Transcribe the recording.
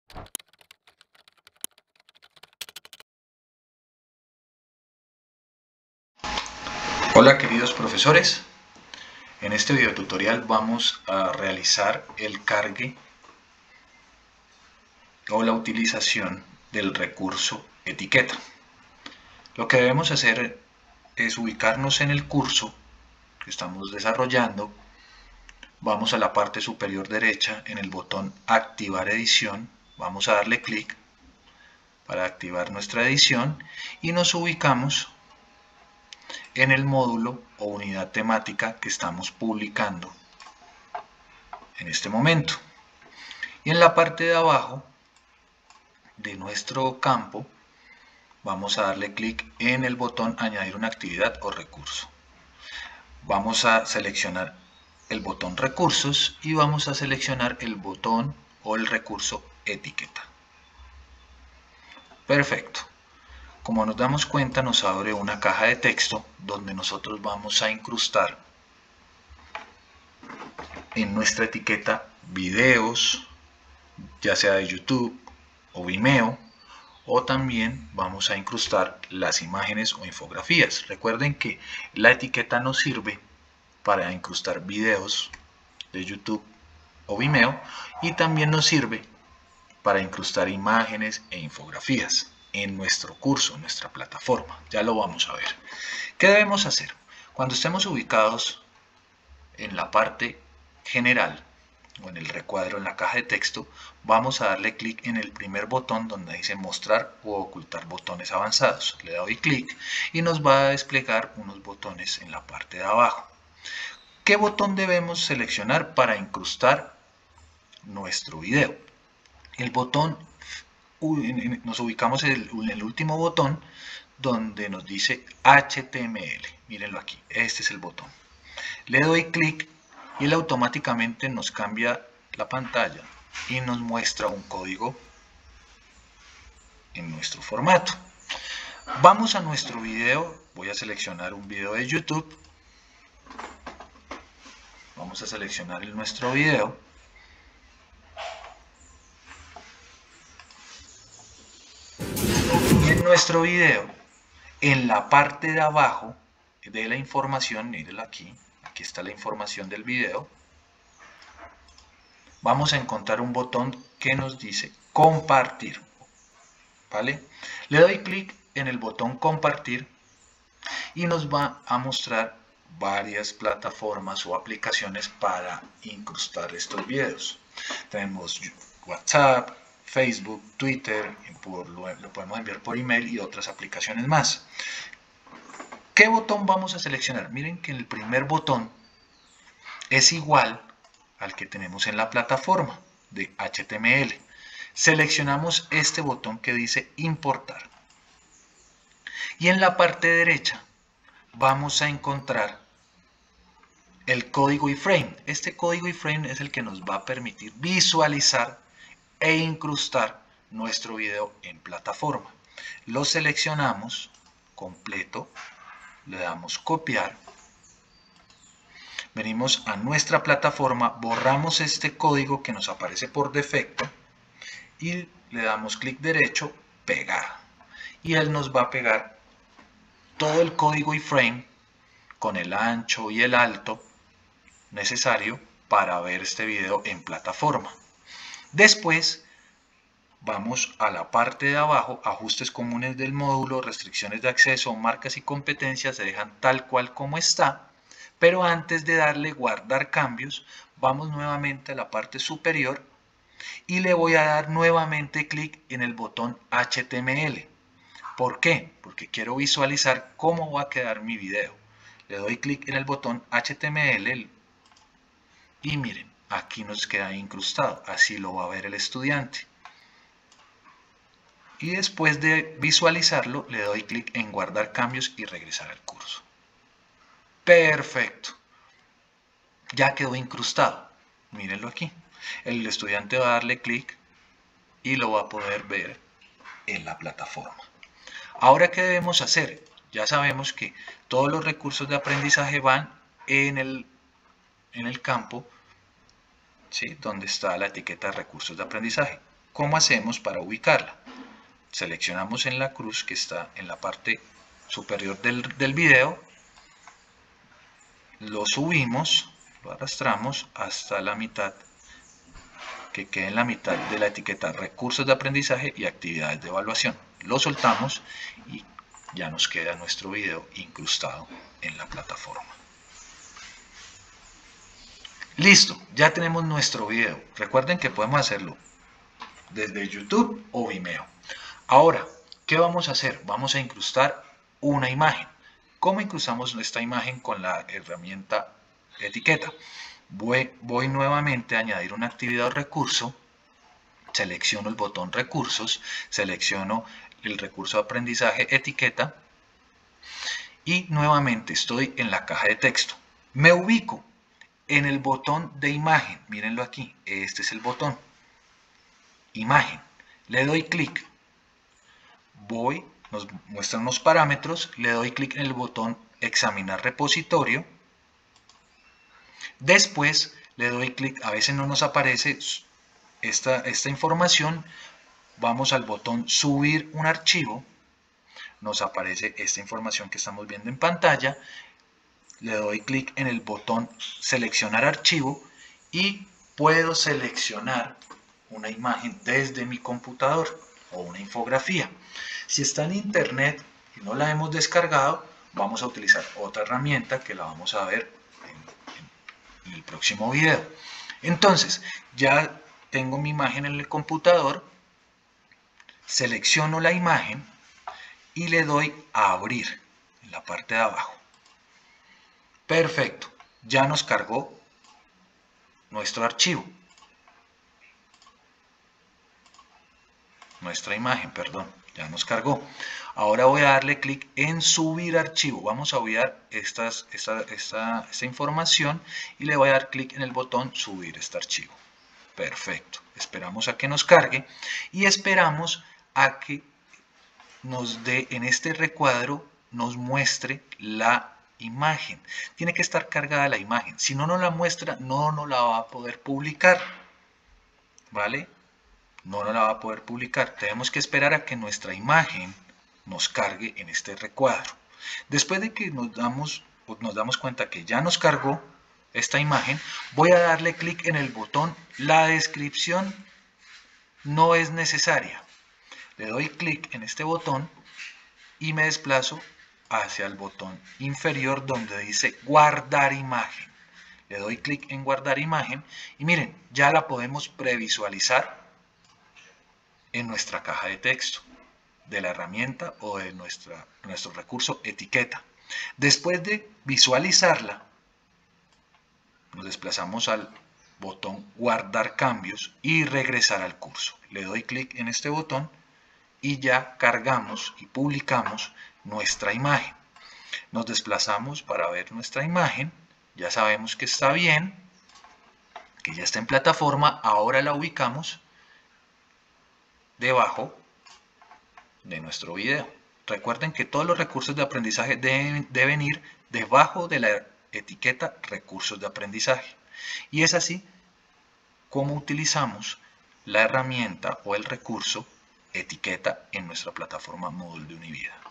Hola queridos profesores, en este video tutorial vamos a realizar el cargue o la utilización del recurso etiqueta. Lo que debemos hacer es ubicarnos en el curso que estamos desarrollando. Vamos a la parte superior derecha en el botón activar edición, vamos a darle clic para activar nuestra edición y nos ubicamos en el módulo o unidad temática que estamos publicando en este momento. Y en la parte de abajo de nuestro campo vamos a darle clic en el botón añadir una actividad o recurso. Vamos a seleccionar el botón recursos y vamos a seleccionar el botón o el recurso etiqueta. Perfecto. Como nos damos cuenta, nos abre una caja de texto donde nosotros vamos a incrustar en nuestra etiqueta videos, ya sea de YouTube o Vimeo, o también vamos a incrustar las imágenes o infografías. Recuerden que la etiqueta nos sirve para incrustar videos de YouTube o Vimeo y también nos sirve para incrustar imágenes e infografías en nuestro curso, en nuestra plataforma. Ya lo vamos a ver. ¿Qué debemos hacer? Cuando estemos ubicados en la parte general o en el recuadro, en la caja de texto, vamos a darle clic en el primer botón donde dice mostrar o ocultar botones avanzados. Le doy clic y nos va a desplegar unos botones en la parte de abajo. ¿Qué botón debemos seleccionar para incrustar nuestro video? El botón, nos ubicamos en el último botón donde nos dice HTML. Mírenlo aquí, este es el botón. Le doy clic y él automáticamente nos cambia la pantalla y nos muestra un código en nuestro formato. Vamos a nuestro video, voy a seleccionar un video de YouTube. Vamos a seleccionar nuestro video. Y en nuestro video, en la parte de abajo de la información, mírenlo aquí está la información del video, vamos a encontrar un botón que nos dice compartir, ¿vale? Le doy clic en el botón compartir y nos va a mostrar varias plataformas o aplicaciones para incrustar estos videos. Tenemos WhatsApp, Facebook, Twitter, lo podemos enviar por email y otras aplicaciones más. ¿Qué botón vamos a seleccionar? Miren que el primer botón es igual al que tenemos en la plataforma de HTML. Seleccionamos este botón que dice importar. Y en la parte derecha vamos a encontrar el código iframe. Este código iframe es el que nos va a permitir visualizar e incrustar nuestro video en plataforma. Lo seleccionamos completo, le damos copiar, venimos a nuestra plataforma, borramos este código que nos aparece por defecto y le damos clic derecho, pegar, y él nos va a pegar todo el código iframe con el ancho y el alto necesario para ver este video en plataforma. Después vamos a la parte de abajo, ajustes comunes del módulo, restricciones de acceso, marcas y competencias se dejan tal cual como está, pero antes de darle guardar cambios, vamos nuevamente a la parte superior y le voy a dar nuevamente clic en el botón HTML. ¿Por qué? Porque quiero visualizar cómo va a quedar mi video. Le doy clic en el botón HTML y miren, aquí nos queda incrustado, así lo va a ver el estudiante. Y después de visualizarlo, le doy clic en guardar cambios y regresar al curso. Perfecto. Ya quedó incrustado. Mírenlo aquí. El estudiante va a darle clic y lo va a poder ver en la plataforma. Ahora, ¿qué debemos hacer? Ya sabemos que todos los recursos de aprendizaje van en el campo, ¿sí?, donde está la etiqueta de recursos de aprendizaje. ¿Cómo hacemos para ubicarla? Seleccionamos en la cruz que está en la parte superior del video, lo subimos, lo arrastramos hasta la mitad, que quede en la mitad de la etiqueta recursos de aprendizaje y actividades de evaluación. Lo soltamos y ya nos queda nuestro video incrustado en la plataforma. Listo, ya tenemos nuestro video. Recuerden que podemos hacerlo desde YouTube o Vimeo. Ahora, ¿qué vamos a hacer? Vamos a incrustar una imagen. ¿Cómo incrustamos esta imagen con la herramienta etiqueta? Voy nuevamente a añadir una actividad o recurso, selecciono el botón recursos, selecciono el recurso de aprendizaje etiqueta y nuevamente estoy en la caja de texto. Me ubico en el botón de imagen, mírenlo aquí, este es el botón, imagen, le doy clic, nos muestran unos parámetros, le doy clic en el botón examinar repositorio, después le doy clic, a veces no nos aparece esta información, vamos al botón subir un archivo, nos aparece esta información que estamos viendo en pantalla, le doy clic en el botón seleccionar archivo y puedo seleccionar una imagen desde mi computador o una infografía. Si está en internet y no la hemos descargado, vamos a utilizar otra herramienta que la vamos a ver en el próximo video. Entonces, ya tengo mi imagen en el computador, selecciono la imagen y le doy a abrir en la parte de abajo. Perfecto, ya nos cargó nuestro archivo, nuestra imagen, perdón, ya nos cargó. Ahora voy a darle clic en subir archivo, vamos a obviar esta información y le voy a dar clic en el botón subir este archivo. Perfecto, esperamos a que nos cargue y esperamos a que nos dé en este recuadro, nos muestre la imagen. Tiene que estar cargada la imagen. Si no nos la muestra, no nos la va a poder publicar. ¿Vale? No nos la va a poder publicar. Tenemos que esperar a que nuestra imagen nos cargue en este recuadro. Después de que nos damos cuenta que ya nos cargó esta imagen, voy a darle clic en el botón la descripción no es necesaria. Le doy clic en este botón y me desplazo hacia el botón inferior donde dice guardar imagen. Le doy clic en guardar imagen y miren, ya la podemos previsualizar en nuestra caja de texto de la herramienta o de nuestro recurso etiqueta. Después de visualizarla, nos desplazamos al botón guardar cambios y regresar al curso. Le doy clic en este botón y ya cargamos y publicamos nuestra imagen. Nos desplazamos para ver nuestra imagen, ya sabemos que está bien, que ya está en plataforma, ahora la ubicamos debajo de nuestro video. Recuerden que todos los recursos de aprendizaje deben ir debajo de la etiqueta recursos de aprendizaje. Y es así como utilizamos la herramienta o el recurso etiqueta en nuestra plataforma Moodle de Univida.